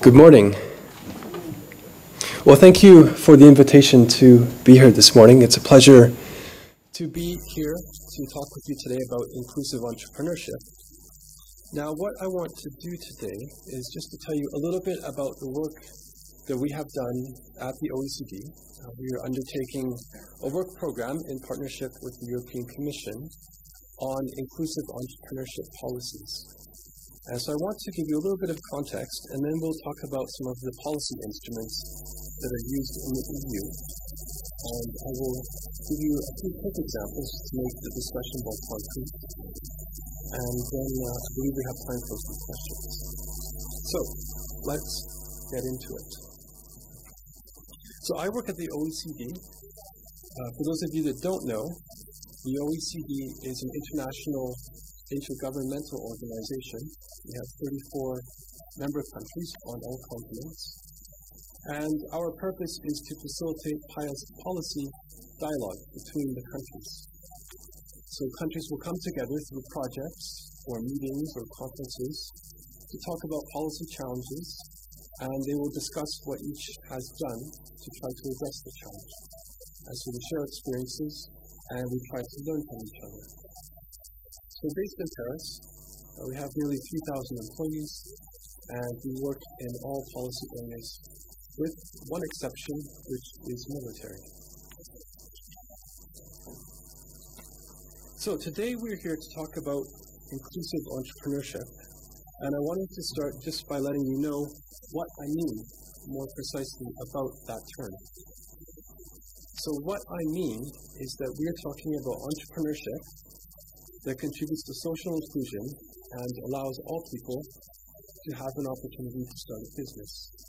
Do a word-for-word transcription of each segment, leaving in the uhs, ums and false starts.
Good morning. Well, thank you for the invitation to be here this morning. It's a pleasure to be here to talk with you today about inclusive entrepreneurship. Now, what I want to do today is just to tell you a little bit about the work that we have done at the O E C D. Uh, we are undertaking a work program in partnership with the European Commission on inclusive entrepreneurship policies. And so I want to give you a little bit of context, and then we'll talk about some of the policy instruments that are used in the E U. And I will give you a few quick examples to make the discussion more concrete. And then uh, I believe we have time for some questions. So let's get into it. So I work at the O E C D. Uh, for those of you that don't know, the O E C D is an international intergovernmental organization. We have thirty-four member countries on all continents. And our purpose is to facilitate policy dialogue between the countries. So countries will come together through projects or meetings or conferences to talk about policy challenges, and they will discuss what each has done to try to address the challenge. And so we share experiences and we try to learn from each other. So based in Paris, uh, we have nearly three thousand employees, and we work in all policy areas, with one exception, which is military. So today we're here to talk about inclusive entrepreneurship, and I wanted to start just by letting you know what I mean more precisely about that term. So what I mean is that we're talking about entrepreneurship that contributes to social inclusion and allows all people to have an opportunity to start a business.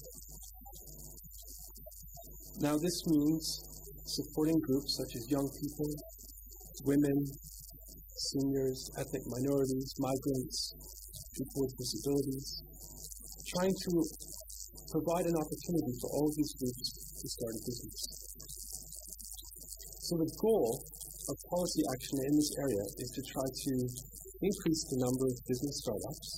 Now this means supporting groups such as young people, women, seniors, ethnic minorities, migrants, people with disabilities, trying to provide an opportunity for all of these groups to start a business. So the goal of policy action in this area is to try to increase the number of business startups,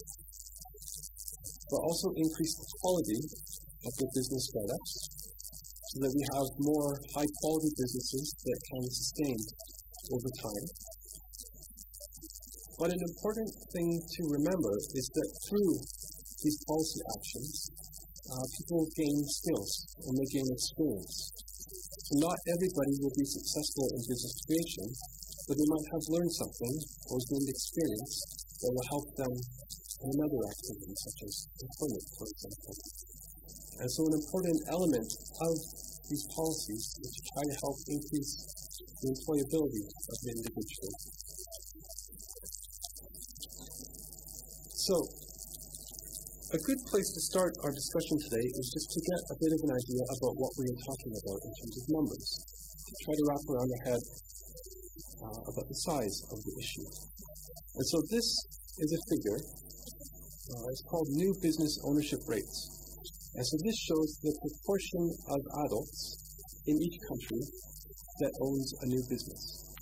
but also increase the quality of the business startups so that we have more high-quality businesses that can sustain over time. But an important thing to remember is that through these policy actions, uh, people gain skills and they gain experience. So not everybody will be successful in business creation, but they might have learned something or gained experience that will help them in another activity, such as employment, for example. And so an important element of these policies is to try to help increase the employability of the individual. So, a good place to start our discussion today is just to get a bit of an idea about what we are talking about in terms of numbers, to try to wrap around our head uh, about the size of the issue. And so this is a figure, uh, it's called New Business Ownership Rates. And so this shows the proportion of adults in each country that owns a new business.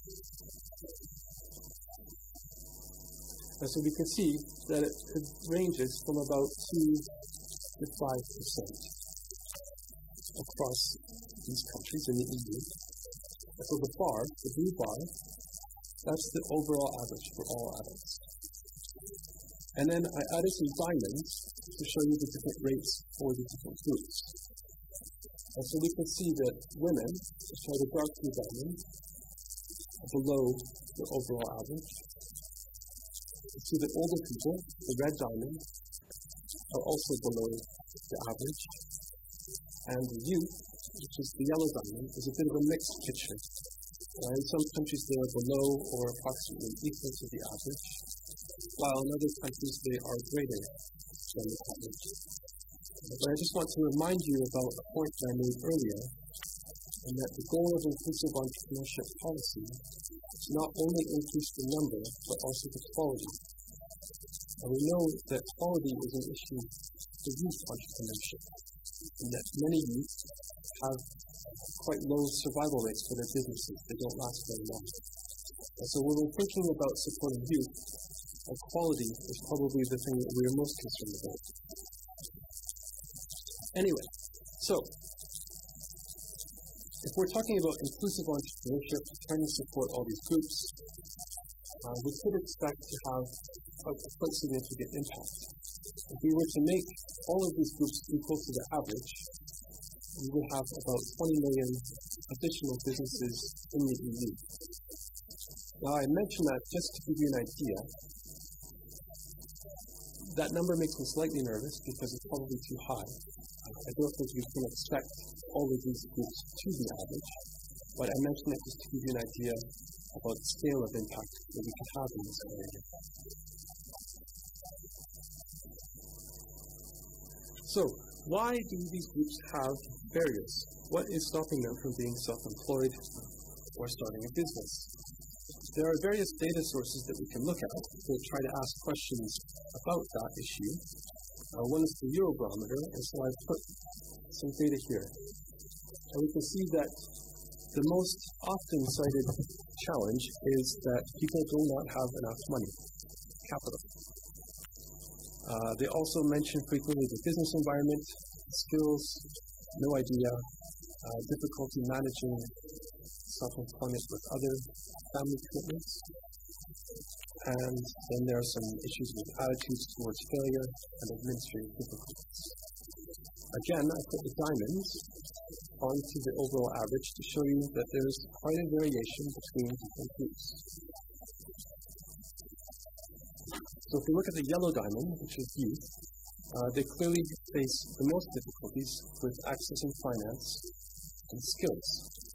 And so we can see that it, it ranges from about two to five percent across these countries in the E U. And so the bar, the blue bar, that's the overall average for all adults. And then I added some diamonds to show you the different rates for the different groups. And so we can see that women, which are the dark blue diamond, are below the overall average. You see that older people, the red diamond, are also below the average. And the youth, which is the yellow diamond, is a bit of a mixed picture. Uh, in some countries they are below or approximately equal to the average, while in other countries they are greater than the average. But I just want to remind you about a point that I made earlier, and that the goal of inclusive entrepreneurship policy is not only increase the number, but also the quality. And we know that quality is an issue for youth entrepreneurship, and that many youth have quite low survival rates for their businesses. They don't last very long. And so when we're thinking about supporting youth, uh, quality is probably the thing that we are most concerned about. Anyway, so if we're talking about inclusive entrepreneurship, trying to support all these groups, uh, we could expect to have a quite significant impact. If we were to make all of these groups equal to the average, we would have about twenty million additional businesses in the E U. Now, I mentioned that just to give you an idea. That number makes me slightly nervous because it's probably too high. I don't think we can expect all of these groups to be average, but I mentioned it just to give you an idea about the scale of impact that we can have in this area. So, why do these groups have barriers? What is stopping them from being self-employed or starting a business? There are various data sources that we can look at to try to ask questions about that issue. Uh, one is the Eurobarometer, and so I've put some data here. And we can see that the most often cited challenge is that people do not have enough money, capital. Uh, they also mention frequently the business environment, skills, no idea, uh, difficulty managing self-employment with other family commitments, and then there are some issues with attitudes towards failure and administrative difficulties. Again, I put the diamonds onto the overall average to show you that there's quite a variation between different groups. So if we look at the yellow diamond, which is youth, uh, they clearly face the most difficulties with accessing finance and skills.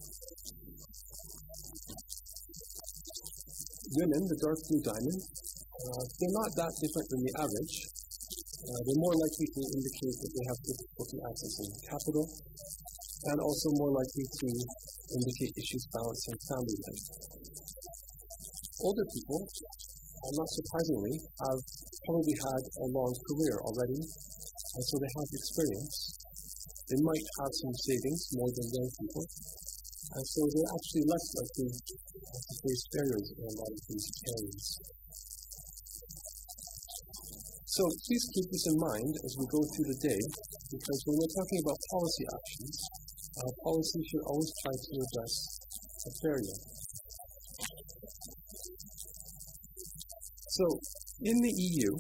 Women, the dark blue diamond, uh, they're not that different than the average. Uh, they're more likely to indicate that they have difficulty accessing capital, and also more likely to indicate issues balancing family life. Older people, uh, not surprisingly, have probably had a long career already, and so they have experience. They might have some savings more than young people, and so they're actually less likely to face barriers in a lot of these areas. So please keep this in mind as we go through the day, because when we're talking about policy actions, uh, policy should always try to address a barrier. So in the E U,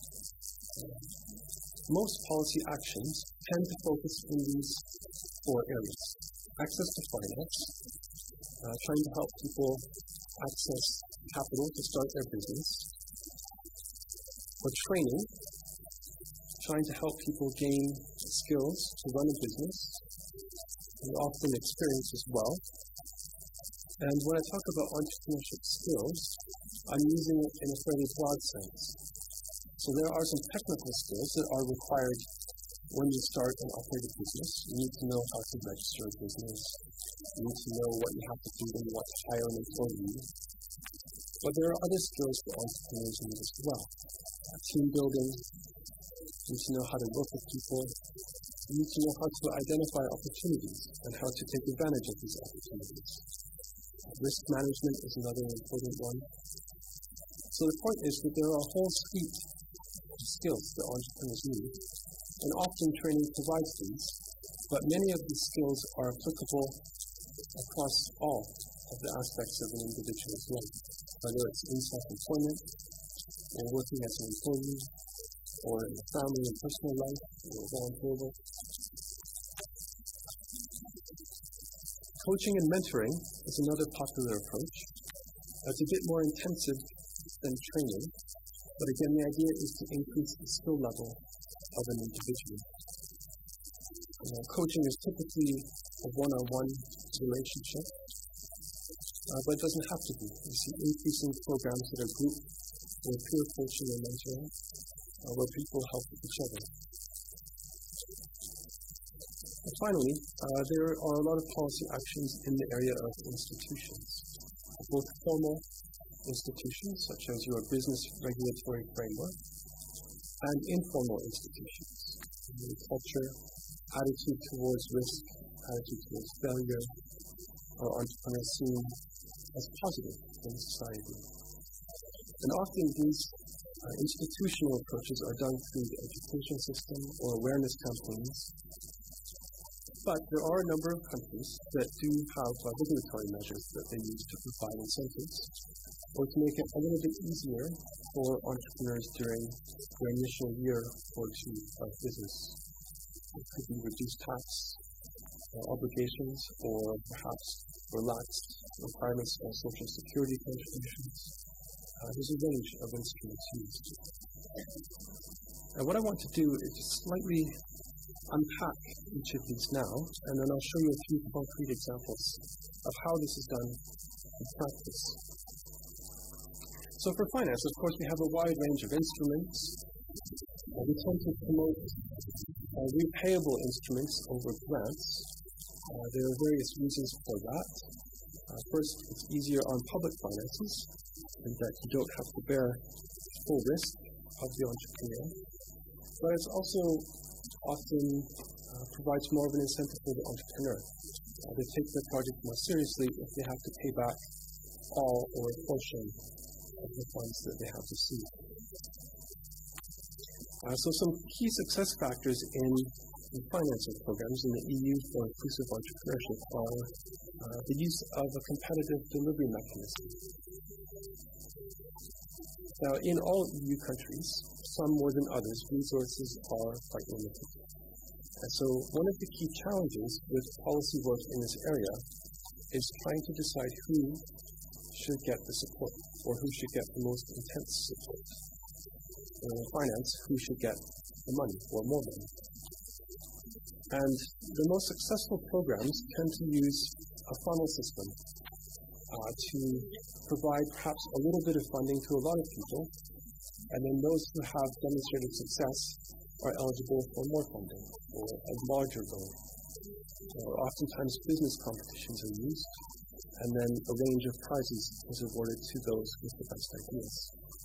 most policy actions tend to focus in these four areas. Access to finance, uh, trying to help people access capital to start their business. For training, trying to help people gain skills to run a business, and often experience as well. And when I talk about entrepreneurship skills, I'm using it in a fairly broad sense. So there are some technical skills that are required when you start and operate a business. You need to know how to register a business. You need to know what you have to do when you want to hire an employee. But there are other skills that entrepreneurs need as well. Uh, team building. You need to know how to work with people. You need to know how to identify opportunities and how to take advantage of these opportunities. Uh, risk management is another important one. So the point is that there are a whole suite of skills that entrepreneurs need, and often training provides these, but many of these skills are applicable across all of the aspects of an individual's life, whether it's in self-employment, or working as an employee, or in the family and personal life, or volunteer work. Coaching and mentoring is another popular approach. It's a bit more intensive than training, but again, the idea is to increase the skill level of an individual. You know, coaching is typically a one-on-one relationship, uh, but it doesn't have to be. You see increasing programs that are group or peer coaching and mentoring, uh, where people help each other. And finally, uh, there are a lot of policy actions in the area of institutions, both formal institutions, such as your business regulatory framework, and informal institutions, culture, attitude towards risk, attitude towards failure, or entrepreneurs seen as positive in society. And often these uh, institutional approaches are done through the education system or awareness campaigns But there are a number of countries that do have uh, regulatory measures that they use to provide incentives or to make it a little bit easier for entrepreneurs during their initial year or two of business. It could be reduced tax uh, obligations or perhaps relaxed requirements on social security contributions. Uh, there's a range of instruments used. And what I want to do is slightly unpack each of these now, and then I'll show you a few concrete examples of how this is done in practice. So for finance, of course, we have a wide range of instruments. Uh, we tend to promote uh, repayable instruments over grants. Uh, there are various reasons for that. Uh, first, it's easier on public finances, in that you don't have to bear full risk of the entrepreneur. But it's also often uh, provides more of an incentive for the entrepreneur. Uh, they take their project more seriously if they have to pay back all or a portion of the funds that they have received. Uh, so some key success factors in, in financing programs in the E U for inclusive entrepreneurship are uh, the use of a competitive delivery mechanism. Now, in all E U countries, some more than others, resources are quite limited. And so one of the key challenges with policy work in this area is trying to decide who should get the support, or who should get the most intense support. In finance, who should get the money, or more money. And the most successful programs tend to use a funnel system uh, to provide perhaps a little bit of funding to a lot of people, and then those who have demonstrated success are eligible for more funding, or a larger loan. Or oftentimes business competitions are used, and then a range of prizes is awarded to those with the best ideas.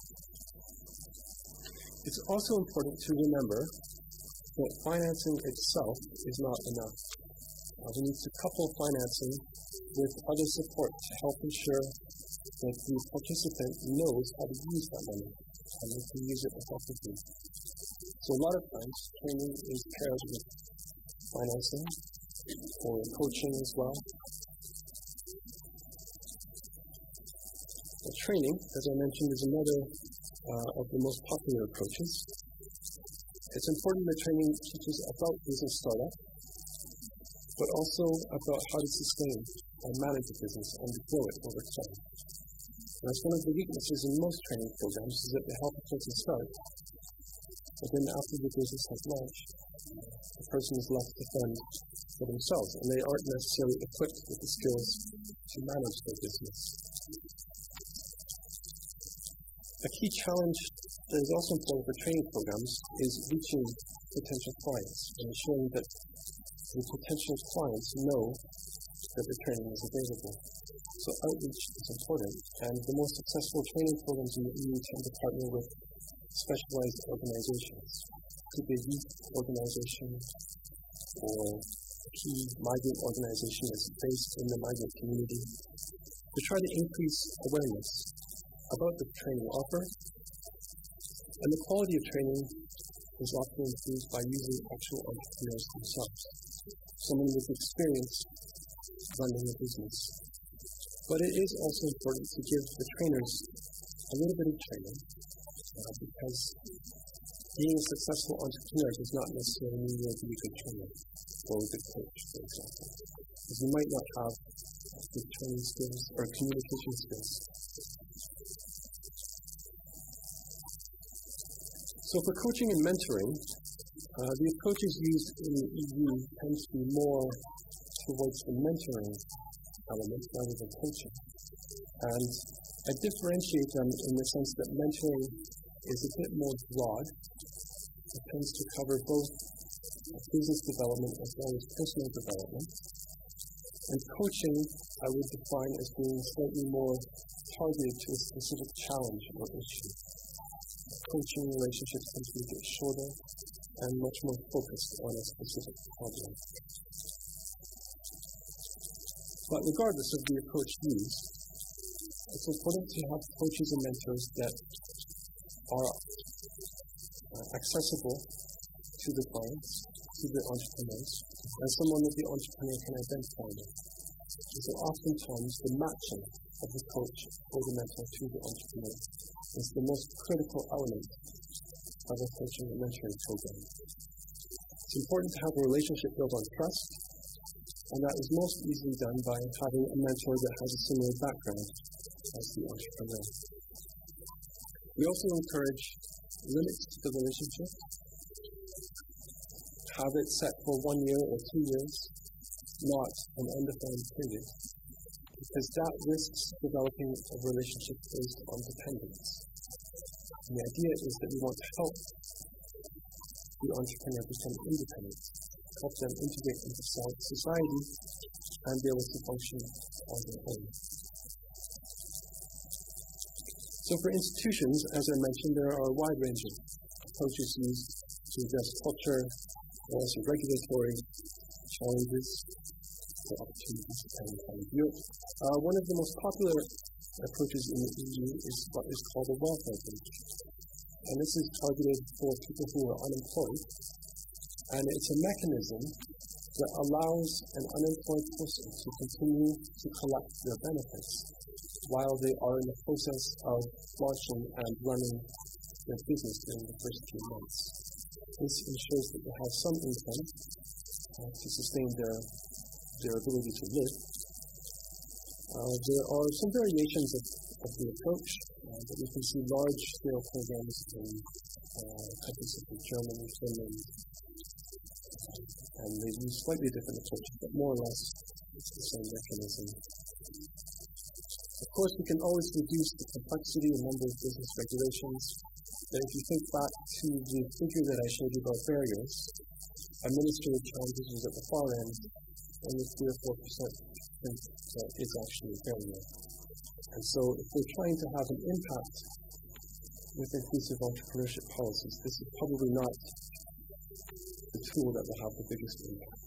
It's also important to remember that financing itself is not enough. Uh, we need to couple financing with other support to help ensure that the participant knows how to use that money and they can use it effectively. So a lot of times, training is paired with financing or coaching as well. Well, training, as I mentioned, is another uh, of the most popular approaches. It's important that training teaches about business startup, but also about how to sustain and manage a business and to grow it over time. That's one of the weaknesses in most training programs, is that they help a person start, but then after the business has launched, the person is left to fend for themselves, and they aren't necessarily equipped with the skills to manage their business. A key challenge that is also important for training programs is reaching potential clients and ensuring that the potential clients know that the training is available. So outreach is important, and the most successful training programs in the E U tend to partner with specialized organizations. It could be a youth organization or a key migrant organization that's based in the migrant community to try to increase awareness about the training offer. And the quality of training is often improved by using actual entrepreneurs themselves, someone with experience running a business. But it is also important to give the trainers a little bit of training, uh, because being a successful entrepreneur does not necessarily mean you'll be a good trainer or a good coach, for example. Because you might not have good training skills or communication skills. So for coaching and mentoring, uh, the approaches used in the E U tend to be more towards the mentoring element rather than coaching. And I differentiate them in the sense that mentoring is a bit more broad. It tends to cover both business development as well as personal development. And coaching, I would define as being slightly more targeted to a specific challenge or issue. Coaching relationships tend to be a bit shorter and much more focused on a specific problem. But regardless of the approach used, it's important to have coaches and mentors that are uh, accessible to the clients, to the entrepreneurs, and someone that the entrepreneur can identify with. And so oftentimes the matching of the coach or the mentor to the entrepreneur is the most critical element of a coaching and mentoring program. It's important to have a relationship built on trust, and that is most easily done by having a mentor that has a similar background as the entrepreneur. We also encourage limits to the relationship. Have it set for one year or two years, not an undefined period, because that risks developing a relationship based on dependence. And the idea is that we want to help the entrepreneur become independent, help them integrate into society, and be able to function on their own. So for institutions, as I mentioned, there are a wide range of approaches used to address culture, also regulatory challenges, or opportunities, depending on how you view it. Uh, one of the most popular approaches in the E U is what is called a welfare approach. And this is targeted for people who are unemployed. And it's a mechanism that allows an unemployed person to continue to collect their benefits while they are in the process of launching and running their business during the first few months. This ensures that they have some income uh, to sustain their, their ability to live. Uh, there are some variations of, of the approach, uh, but you can see large-scale programs in uh, countries such as Germany, Finland, uh, and they use slightly different approaches, but more or less it's the same mechanism. Of course, we can always reduce the complexity and number of business regulations. But if you think back to the figure that I showed you about barriers, administrative challenges is at the far end, only three or four percent think that is actually a barrier. And so if we're trying to have an impact with inclusive entrepreneurship policies, this is probably not the tool that will have the biggest impact.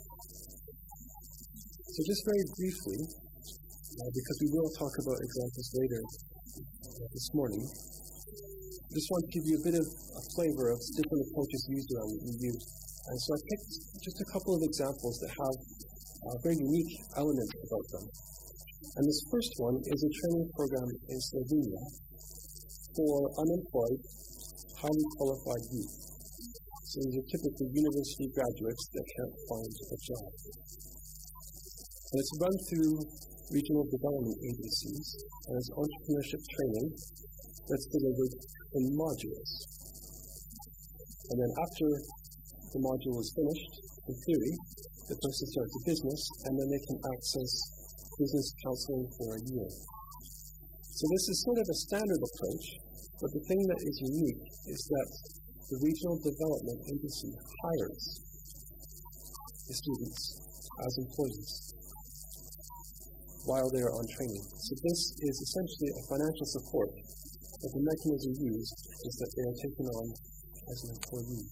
So just very briefly, uh, because we will talk about examples later uh, this morning, I just want to give you a bit of a flavor of different approaches used around the E U. And so I picked just a couple of examples that have uh, very unique elements about them. And this first one is a training program in Slovenia for unemployed, highly qualified youth. So these are typically university graduates that can't find a job. And it's run through regional development agencies, and it's entrepreneurship training that's delivered in modules. And then after the module is finished, in theory, the person starts a business, and then they can access business counseling for a year. So this is sort of a standard approach, but the thing that is unique is that the regional development agency hires the students as employees while they are on training. So this is essentially a financial support, but the mechanism used is that they are taken on as an employee.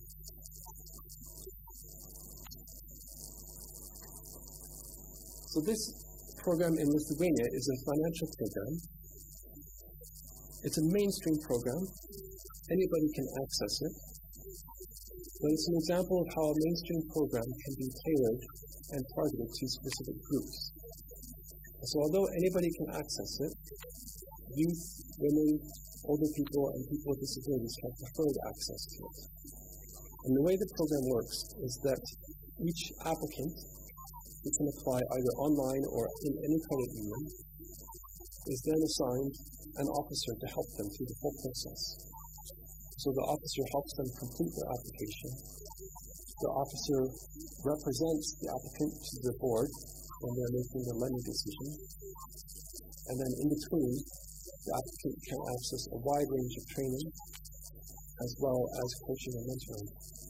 So this program in Lithuania is a financial program. It's a mainstream program. Anybody can access it. But it's an example of how a mainstream program can be tailored and targeted to specific groups. So although anybody can access it, youth, women, older people, and people with disabilities have preferred access to it. And the way the program works is that each applicant who can apply either online or in any credit union is then assigned an officer to help them through the whole process. So the officer helps them complete their application. The officer represents the applicant to the board when they're making the lending decision. And then in between, the applicant can access a wide range of training as well as coaching and mentoring.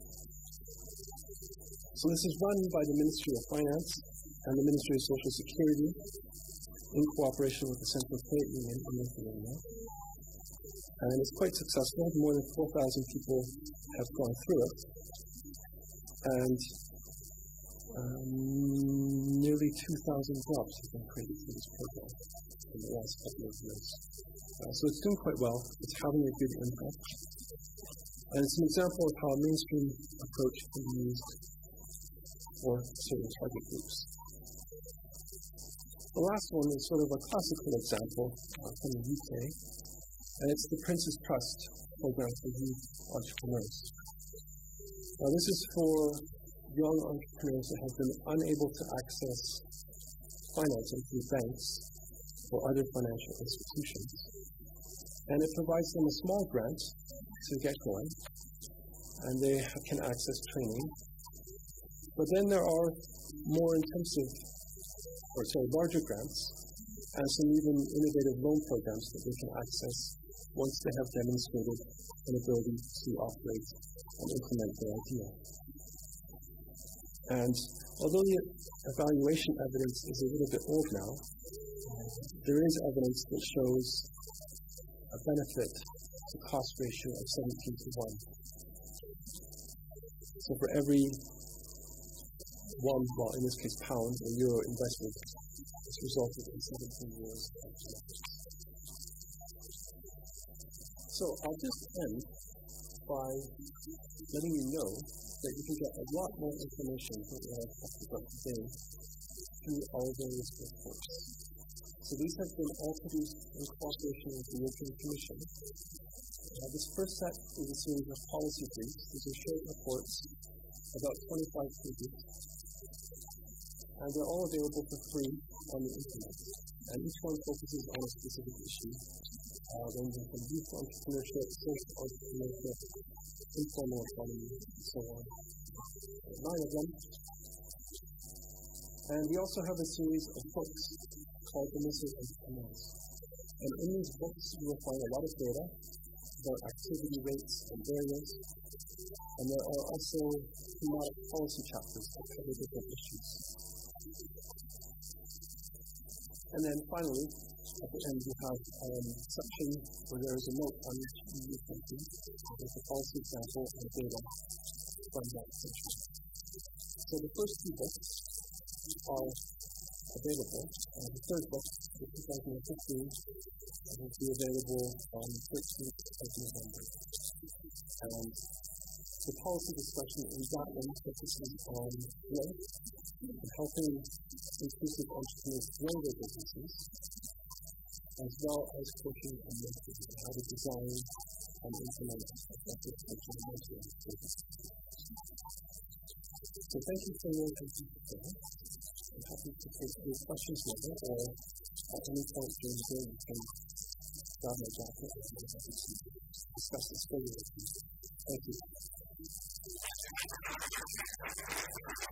So this is run by the Ministry of Finance and the Ministry of Social Security in cooperation with the Central Credit Union in Lithuania. And it's quite successful. More than four thousand people have gone through it. And um, nearly two thousand jobs have been created through this program in the last couple of years. Uh, so it's doing quite well. It's having a good impact. And it's an example of how a mainstream approach can be used for certain target groups. The last one is sort of a classical example uh, from the U K, and it's the Prince's Trust program for youth entrepreneurs. Now, this is for young entrepreneurs that have been unable to access financing through banks or other financial institutions. And it provides them a small grant to get going, and they can access training. But then there are more intensive, or sorry, larger grants, and some even innovative loan programs that they can access once they have demonstrated an ability to operate and implement their idea. And although the evaluation evidence is a little bit old now, there is evidence that shows a benefit to cost ratio of seventeen to one. So for every one, well, in this case pound or euro investment, it's resulted in seventeen euros. So I'll just end by letting you know that you can get a lot more information than what I've talked about today through our various reports. So these have been all produced in cooperation with the European Commission. Uh, this first set is a series of policy briefs. These are short reports, about twenty-five pages, and they're all available for free on the internet. And each one focuses on a specific issue, uh, ranging from youth entrepreneurship, social entrepreneurship, informal economy, and so on. Nine of them. And we also have a series of books called The Missing Entrepreneurs. And in these books, you will find a lot of data about activity rates and areas. And there are also thematic policy chapters that cover different issues. And then finally, at the end, we have um, a section where there is a note on each E U country with a policy example and data from that section. So the first two books are available. Uh, the third book, for two thousand fifteen, will be available on the thirteenth of November. And the policy discussion in that one focuses on growth and helping inclusive entrepreneurs grow their businesses, as well as coaching and mentoring on how to design and implement effective coaching and mentoring programs. So thank you for your attention today. I'm happy to take any questions later, or at any point during the day you can grab my jacket and I'm happy to discuss this further with you. Thank you.